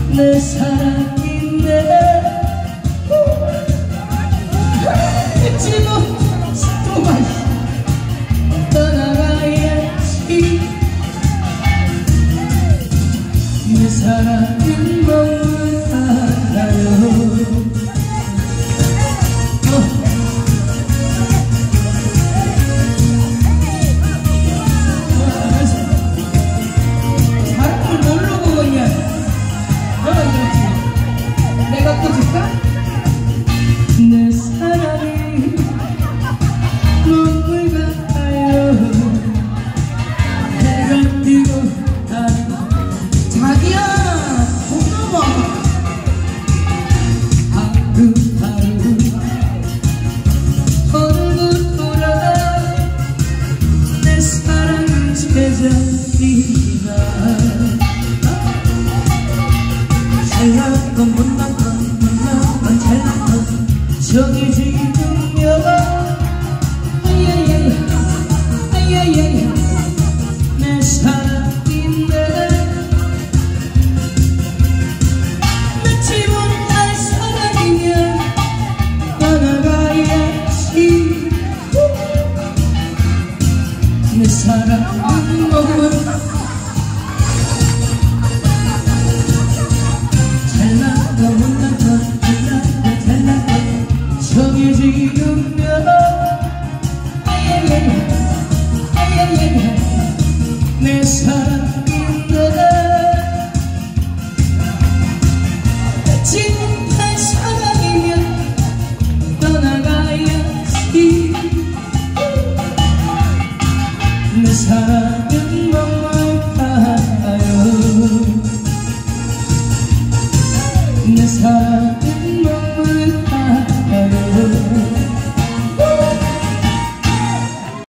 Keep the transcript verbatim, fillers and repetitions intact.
내 사랑인데 잊지 못하고만 떠나가야지. 내 사랑은 뭔가요? 사랑을 뭘로 보겠냐? 너가 이러지. 내가 또 줄까? 내 사랑이 눈물 같아요. 해가 뜨고 나는 자기야 고마워. 하루하루 돌고 돌아 내 사랑 제자리가 잘났건 못났건 못났건 잘났건 저기 지금요. 아야야야 아야야야 내 사랑인데 믿지 못할 사랑이면 떠나가야지. 내 사랑은 뭔가 잘났건 못났건 잘났건 잘났건 저기 지금요. 아야야야 아야야야 내 사랑인데 믿지 못할 사랑이면 떠나가야지. 내 사랑은 뭔가요? 내 사랑